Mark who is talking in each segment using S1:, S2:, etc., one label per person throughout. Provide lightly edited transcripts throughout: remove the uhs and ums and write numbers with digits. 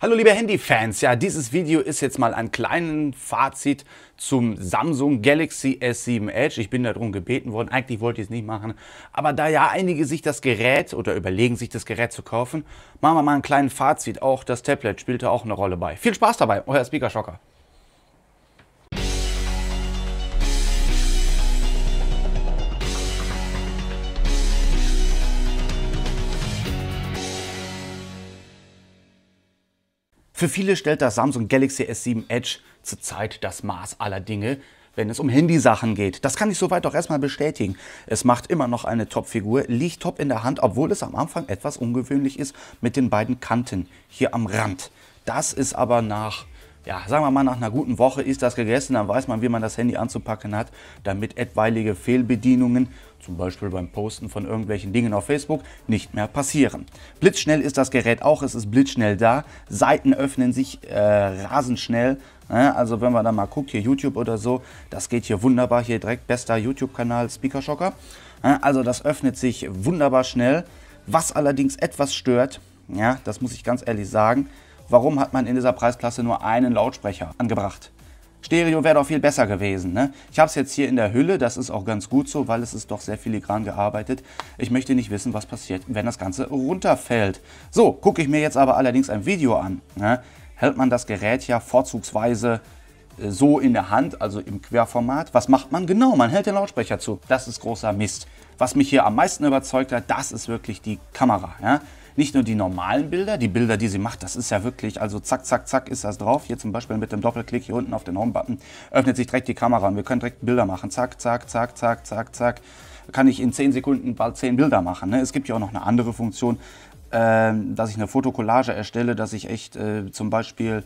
S1: Hallo liebe Handyfans, ja, dieses Video ist jetzt mal ein kleines Fazit zum Samsung Galaxy S7 Edge. Ich bin darum gebeten worden, eigentlich wollte ich es nicht machen, aber da ja einige sich das Gerät oder überlegen, sich das Gerät zu kaufen, machen wir mal ein kleines Fazit. Auch das Tablet spielte auch eine Rolle bei. Viel Spaß dabei, euer Speaker Schocker. Für viele stellt das Samsung Galaxy S7 Edge zurzeit das Maß aller Dinge, wenn es um Handysachen geht. Das kann ich soweit auch erstmal bestätigen. Es macht immer noch eine Top-Figur, liegt top in der Hand, obwohl es am Anfang etwas ungewöhnlich ist mit den beiden Kanten hier am Rand. Das ist aber nach, ja, sagen wir mal, nach einer guten Woche ist das gegessen, dann weiß man, wie man das Handy anzupacken hat, damit etwaige Fehlbedienungen, zum Beispiel beim Posten von irgendwelchen Dingen auf Facebook, nicht mehr passieren. Blitzschnell ist das Gerät auch, es ist blitzschnell da, Seiten öffnen sich rasend schnell. Also wenn man da mal guckt, hier YouTube oder so, das geht hier wunderbar, hier direkt bester YouTube-Kanal Speaker Schocker. Also das öffnet sich wunderbar schnell. Was allerdings etwas stört, ja, das muss ich ganz ehrlich sagen, warum hat man in dieser Preisklasse nur einen Lautsprecher angebracht? Stereo wäre doch viel besser gewesen, ne? Ich habe es jetzt hier in der Hülle, das ist auch ganz gut so, weil es ist doch sehr filigran gearbeitet. Ich möchte nicht wissen, was passiert, wenn das Ganze runterfällt. So, gucke ich mir jetzt aber allerdings ein Video an, ne? Hält man das Gerät ja vorzugsweise so in der Hand, also im Querformat. Was macht man? Genau, man hält den Lautsprecher zu. Das ist großer Mist. Was mich hier am meisten überzeugt hat, das ist wirklich die Kamera, ja? Nicht nur die normalen Bilder, die Bilder, die sie macht, das ist ja wirklich, also zack, zack, zack ist das drauf. Hier zum Beispiel mit dem Doppelklick hier unten auf den Home-Button öffnet sich direkt die Kamera und wir können direkt Bilder machen. Zack, zack, zack, zack, zack, zack. Kann ich in 10 Sekunden bald 10 Bilder machen, ne? Es gibt ja auch noch eine andere Funktion, dass ich eine Fotokollage erstelle, dass ich echt zum Beispiel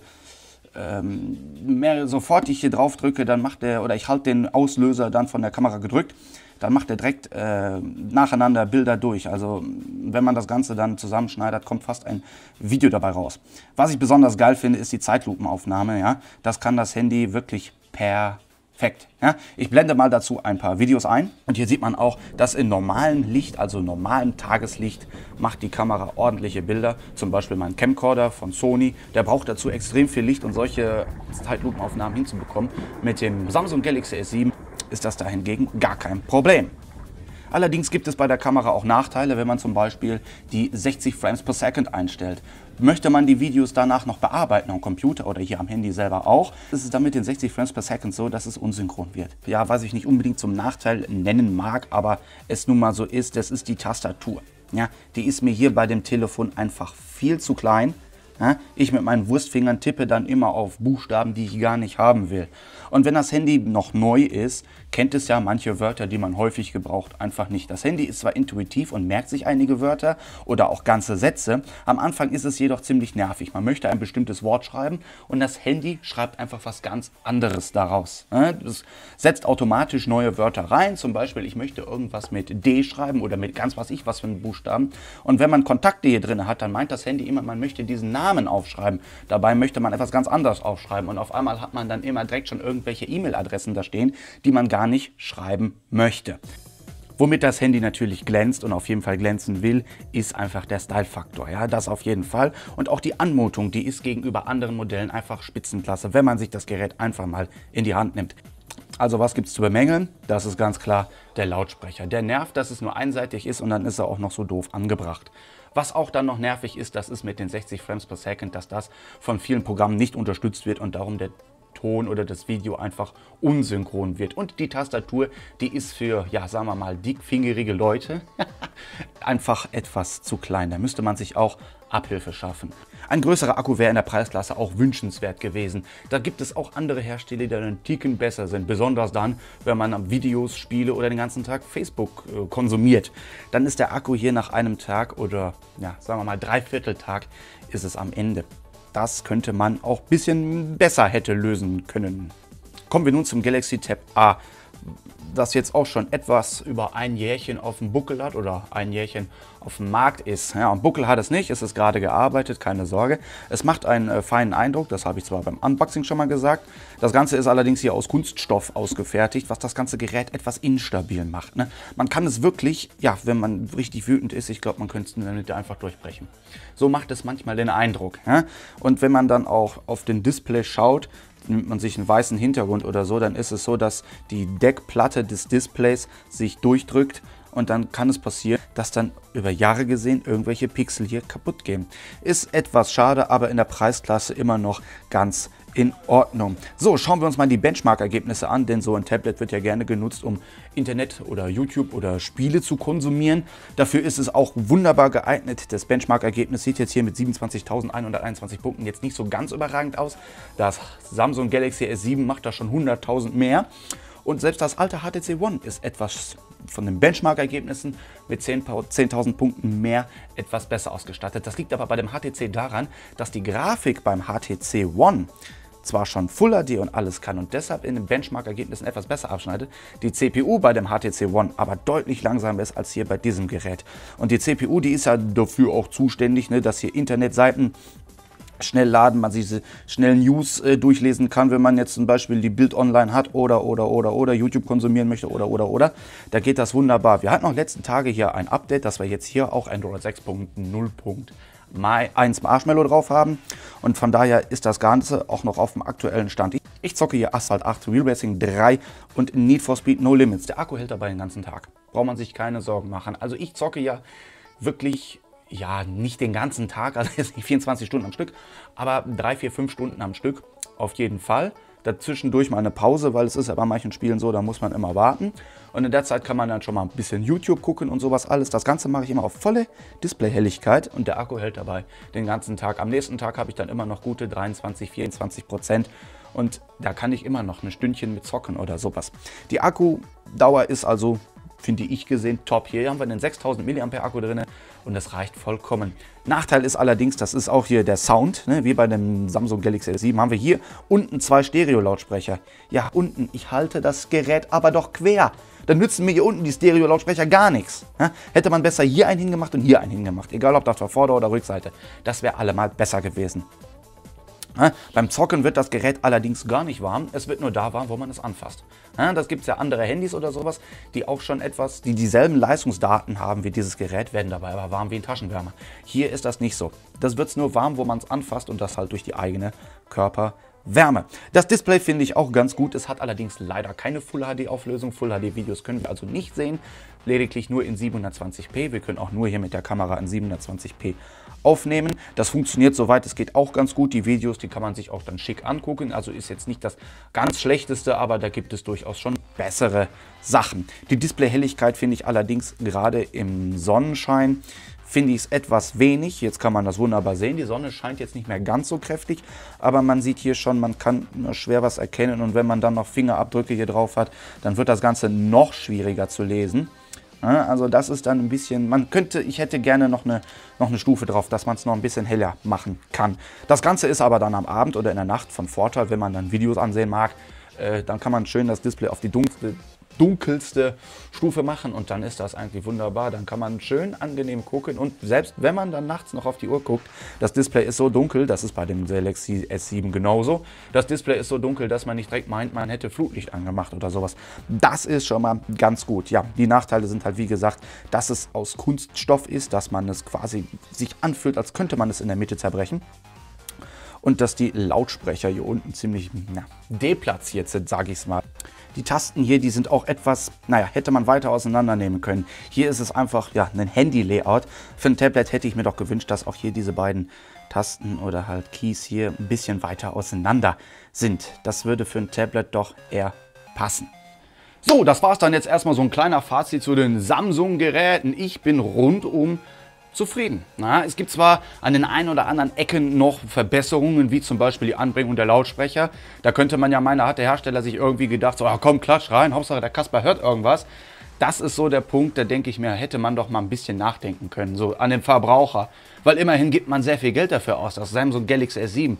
S1: sofort ich hier drauf drücke, dann macht der, oder ich halte den Auslöser dann von der Kamera gedrückt, dann macht er direkt nacheinander Bilder durch. Also wenn man das Ganze dann zusammenschneidet, kommt fast ein Video dabei raus. Was ich besonders geil finde, ist die Zeitlupenaufnahme. Ja? Das kann das Handy wirklich perfekt. Ja? Ich blende mal dazu ein paar Videos ein. Und hier sieht man auch, dass in normalem Licht, also normalem Tageslicht, macht die Kamera ordentliche Bilder. Zum Beispiel mein Camcorder von Sony. Der braucht dazu extrem viel Licht, um solche Zeitlupenaufnahmen hinzubekommen. Mit dem Samsung Galaxy S7 ist das da hingegen gar kein Problem. Allerdings gibt es bei der Kamera auch Nachteile, wenn man zum Beispiel die 60 Frames per Second einstellt. Möchte man die Videos danach noch bearbeiten am Computer oder hier am Handy selber auch, ist es dann mit den 60 Frames per Second so, dass es unsynchron wird. Ja, was ich nicht unbedingt zum Nachteil nennen mag, aber es nun mal so ist, das ist die Tastatur. Ja, die ist mir hier bei dem Telefon einfach viel zu klein. Ich mit meinen Wurstfingern tippe dann immer auf Buchstaben, die ich gar nicht haben will. Und wenn das Handy noch neu ist, kennt es ja manche Wörter, die man häufig gebraucht, einfach nicht. Das Handy ist zwar intuitiv und merkt sich einige Wörter oder auch ganze Sätze. Am Anfang ist es jedoch ziemlich nervig. Man möchte ein bestimmtes Wort schreiben und das Handy schreibt einfach was ganz anderes daraus. Das setzt automatisch neue Wörter rein. Zum Beispiel, ich möchte irgendwas mit D schreiben oder mit ganz was für einen Buchstaben. Und wenn man Kontakte hier drin hat, dann meint das Handy immer, man möchte diesen Namen aufschreiben. Dabei möchte man etwas ganz anderes aufschreiben. Und auf einmal hat man dann immer direkt schon irgendwelche E-Mail-Adressen da stehen, die man gar nicht schreiben möchte. Womit das Handy natürlich glänzt und auf jeden Fall glänzen will, ist einfach der Style-Faktor. Ja, das auf jeden Fall. Und auch die Anmutung, die ist gegenüber anderen Modellen einfach Spitzenklasse, wenn man sich das Gerät einfach mal in die Hand nimmt. Also was gibt es zu bemängeln? Das ist ganz klar der Lautsprecher. Der nervt, dass es nur einseitig ist und dann ist er auch noch so doof angebracht. Was auch dann noch nervig ist, das ist mit den 60 Frames per Second, dass das von vielen Programmen nicht unterstützt wird und darum der Ton oder das Video einfach unsynchron wird. Und die Tastatur, die ist für, ja, sagen wir mal, dickfingerige Leute einfach etwas zu klein. Da müsste man sich auch Abhilfe schaffen. Ein größerer Akku wäre in der Preisklasse auch wünschenswert gewesen. Da gibt es auch andere Hersteller, die einen Ticken besser sind. Besonders dann, wenn man Videos, Spiele oder den ganzen Tag Facebook konsumiert. Dann ist der Akku hier nach einem Tag oder, ja, sagen wir mal, Dreivierteltag ist es am Ende. Das könnte man auch ein bisschen besser hätte lösen können. Kommen wir nun zum Galaxy Tab A. das jetzt auch schon etwas über ein Jährchen auf dem Buckel hat oder ein Jährchen auf dem Markt ist. Ja, und Buckel hat es nicht, es ist gerade gearbeitet, keine Sorge. Es macht einen feinen Eindruck, das habe ich zwar beim Unboxing schon mal gesagt. Das Ganze ist allerdings hier aus Kunststoff ausgefertigt, was das ganze Gerät etwas instabil macht. Ne? Man kann es wirklich, ja, wenn man richtig wütend ist, ich glaube, man könnte es damit einfach durchbrechen. So macht es manchmal den Eindruck. Ja? Und wenn man dann auch auf den Display schaut, nimmt man sich einen weißen Hintergrund oder so, dann ist es so, dass die Deckplatte des Displays sich durchdrückt und dann kann es passieren, dass dann über Jahre gesehen irgendwelche Pixel hier kaputt gehen. Ist etwas schade, aber in der Preisklasse immer noch ganz in Ordnung. So, schauen wir uns mal die Benchmark-Ergebnisse an, denn so ein Tablet wird ja gerne genutzt, um Internet oder YouTube oder Spiele zu konsumieren. Dafür ist es auch wunderbar geeignet. Das Benchmark-Ergebnis sieht jetzt hier mit 27.121 Punkten jetzt nicht so ganz überragend aus. Das Samsung Galaxy S7 macht da schon 100.000 mehr. Und selbst das alte HTC One ist etwas von den Benchmark-Ergebnissen mit 10.000 Punkten mehr etwas besser ausgestattet. Das liegt aber bei dem HTC daran, dass die Grafik beim HTC One zwar schon Full HD und alles kann und deshalb in den Benchmark-Ergebnissen etwas besser abschneidet, die CPU bei dem HTC One aber deutlich langsamer ist als hier bei diesem Gerät. Und die CPU, die ist ja dafür auch zuständig, ne, dass hier Internetseiten schnell laden, man diese schnellen News durchlesen kann, wenn man jetzt zum Beispiel die Bild online hat oder YouTube konsumieren möchte oder. Da geht das wunderbar. Wir hatten noch letzten Tage hier ein Update, dass wir jetzt hier auch Android 6.0.1 Marshmallow drauf haben und von daher ist das Ganze auch noch auf dem aktuellen Stand. Ich zocke hier Asphalt 8, Real Racing 3 und Need for Speed No Limits. Der Akku hält dabei den ganzen Tag. Braucht man sich keine Sorgen machen. Also ich zocke ja wirklich, ja, nicht den ganzen Tag, also jetzt nicht 24 Stunden am Stück, aber 3, 4, 5 Stunden am Stück auf jeden Fall. Dazwischendurch mal eine Pause, weil es ist ja bei manchen Spielen so, da muss man immer warten. Und in der Zeit kann man dann schon mal ein bisschen YouTube gucken und sowas alles. Das Ganze mache ich immer auf volle Displayhelligkeit und der Akku hält dabei den ganzen Tag. Am nächsten Tag habe ich dann immer noch gute 23, 24% und da kann ich immer noch ein Stündchen mit zocken oder sowas. Die Akkudauer ist also, finde ich gesehen, top. Hier haben wir einen 6000 mAh Akku drin und das reicht vollkommen. Nachteil ist allerdings, das ist auch hier der Sound, ne? Wie bei dem Samsung Galaxy S7 haben wir hier unten 2 Stereo-Lautsprecher. Ja, unten, ich halte das Gerät aber doch quer. Dann nützen mir hier unten die Stereo-Lautsprecher gar nichts. Ja? Hätte man besser hier einen hingemacht und hier einen hingemacht. Egal ob das war Vorder- oder Rückseite. Das wäre allemal besser gewesen. Ja, beim Zocken wird das Gerät allerdings gar nicht warm, es wird nur da warm, wo man es anfasst. Ja, das gibt es ja andere Handys oder sowas, die auch schon etwas, die dieselben Leistungsdaten haben wie dieses Gerät, werden dabei aber warm wie ein Taschenwärmer. Hier ist das nicht so. Das wird nur warm, wo man es anfasst und das halt durch die eigene Körperwärme. Das Display finde ich auch ganz gut, es hat allerdings leider keine Full HD Auflösung. Full HD Videos können wir also nicht sehen, lediglich nur in 720p. Wir können auch nur hier mit der Kamera in 720p aufnehmen. Das funktioniert soweit es geht auch ganz gut. Die Videos, die kann man sich auch dann schick angucken. Also ist jetzt nicht das ganz schlechteste, aber da gibt es durchaus schon bessere Sachen. Die Displayhelligkeit finde ich allerdings gerade im Sonnenschein finde ich es etwas wenig. Jetzt kann man das wunderbar sehen. Die Sonne scheint jetzt nicht mehr ganz so kräftig, aber man sieht hier schon, man kann nur schwer was erkennen und wenn man dann noch Fingerabdrücke hier drauf hat, dann wird das Ganze noch schwieriger zu lesen. Ja, also das ist dann ein bisschen, ich hätte gerne noch eine Stufe drauf, dass man es noch ein bisschen heller machen kann. Das Ganze ist aber dann am Abend oder in der Nacht von Vorteil, wenn man dann Videos ansehen mag. Dann kann man schön das Display auf die dunkelste Stufe machen und dann ist das eigentlich wunderbar. Dann kann man schön angenehm gucken und selbst wenn man dann nachts noch auf die Uhr guckt, das Display ist so dunkel, das ist bei dem Galaxy S7 genauso, das Display ist so dunkel, dass man nicht direkt meint, man hätte Flutlicht angemacht oder sowas. Das ist schon mal ganz gut. Ja, die Nachteile sind halt wie gesagt, dass es aus Kunststoff ist, dass man es quasi sich anfühlt, als könnte man es in der Mitte zerbrechen. Und dass die Lautsprecher hier unten ziemlich deplatziert sind, sage ich es mal. Die Tasten hier, die sind auch etwas, hätte man weiter auseinandernehmen können. Hier ist es einfach ein Handy-Layout. Für ein Tablet hätte ich mir doch gewünscht, dass auch hier diese beiden Tasten oder halt Keys hier ein bisschen weiter auseinander sind. Das würde für ein Tablet doch eher passen. So, das war es dann jetzt erstmal so ein kleiner Fazit zu den Samsung-Geräten. Ich bin rundum zufrieden. Es gibt zwar an den einen oder anderen Ecken noch Verbesserungen, wie zum Beispiel die Anbringung der Lautsprecher. Da könnte man ja meinen, da hat der Hersteller sich irgendwie gedacht, so, komm, klatsch rein, Hauptsache der Kasper hört irgendwas. Das ist so der Punkt, da denke ich mir, hätte man doch mal ein bisschen nachdenken können, so an den Verbraucher. Weil immerhin gibt man sehr viel Geld dafür aus. Das Samsung Galaxy S7,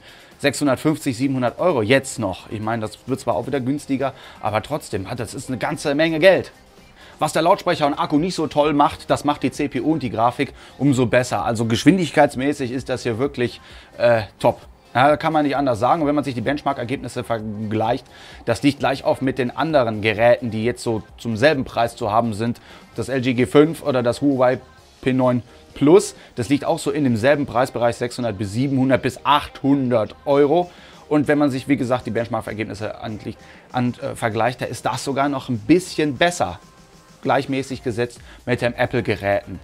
S1: 650, 700 Euro jetzt noch. Ich meine, das wird zwar auch wieder günstiger, aber trotzdem, das ist eine ganze Menge Geld. Was der Lautsprecher und Akku nicht so toll macht, das macht die CPU und die Grafik umso besser. Also geschwindigkeitsmäßig ist das hier wirklich top. Ja, kann man nicht anders sagen. Und wenn man sich die Benchmark-Ergebnisse vergleicht, das liegt gleich auf mit den anderen Geräten, die jetzt so zum selben Preis zu haben sind. Das LG G5 oder das Huawei P9 Plus. Das liegt auch so in demselben Preisbereich, 600 bis 700 bis 800 Euro. Und wenn man sich, wie gesagt, die Benchmark-Ergebnisse vergleicht, da ist das sogar noch ein bisschen besser. Gleichmäßig gesetzt mit den Apple-Geräten.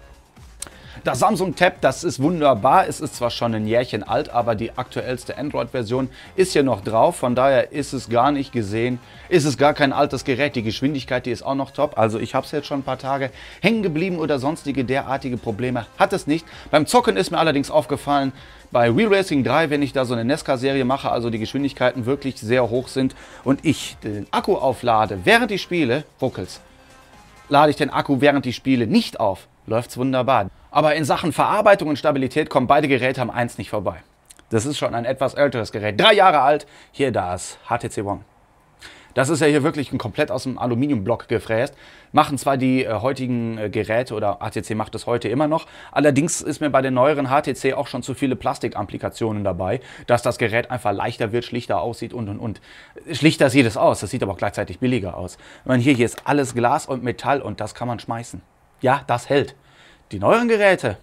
S1: Das Samsung Tab, das ist wunderbar. Es ist zwar schon ein Jährchen alt, aber die aktuellste Android-Version ist hier noch drauf. Von daher ist es gar nicht gesehen, ist es gar kein altes Gerät. Die Geschwindigkeit, die ist auch noch top. Also ich habe es jetzt schon ein paar Tage hängen geblieben oder sonstige derartige Probleme hat es nicht. Beim Zocken ist mir allerdings aufgefallen, bei Real Racing 3, wenn ich da so eine NASCAR-Serie mache, also die Geschwindigkeiten wirklich sehr hoch sind und ich den Akku auflade, während ich spiele, ruckelt's. Lade ich den Akku während ich spiele nicht auf, läuft es wunderbar. Aber in Sachen Verarbeitung und Stabilität kommen beide Geräte am eins nicht vorbei. Das ist schon ein etwas älteres Gerät, 3 Jahre alt. Hier das HTC One. Das ist ja hier wirklich komplett aus dem Aluminiumblock gefräst. Machen zwar die heutigen Geräte oder HTC macht es heute immer noch. Allerdings ist mir bei den neueren HTC auch schon zu viele Plastikamplikationen dabei, dass das Gerät einfach leichter wird, schlichter aussieht und. Schlichter sieht es aus, das sieht aber auch gleichzeitig billiger aus. Hier ist alles Glas und Metall und das kann man schmeißen. Ja, das hält. Die neueren Geräte,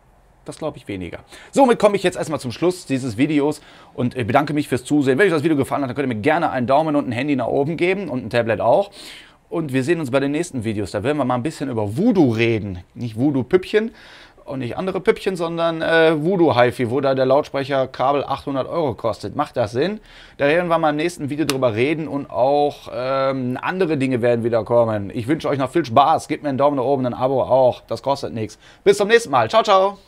S1: das glaube ich weniger. Somit komme ich jetzt erstmal zum Schluss dieses Videos und bedanke mich fürs Zusehen. Wenn euch das Video gefallen hat, dann könnt ihr mir gerne einen Daumen und ein Handy nach oben geben und ein Tablet auch. Und wir sehen uns bei den nächsten Videos. Da werden wir mal ein bisschen über Voodoo reden. Nicht Voodoo-Püppchen und nicht andere Püppchen, sondern Voodoo-HiFi, wo da der Lautsprecherkabel 800 Euro kostet. Macht das Sinn? Da werden wir mal im nächsten Video drüber reden und auch andere Dinge werden wieder kommen. Ich wünsche euch noch viel Spaß. Gebt mir einen Daumen nach oben, ein Abo auch. Das kostet nichts. Bis zum nächsten Mal. Ciao, ciao.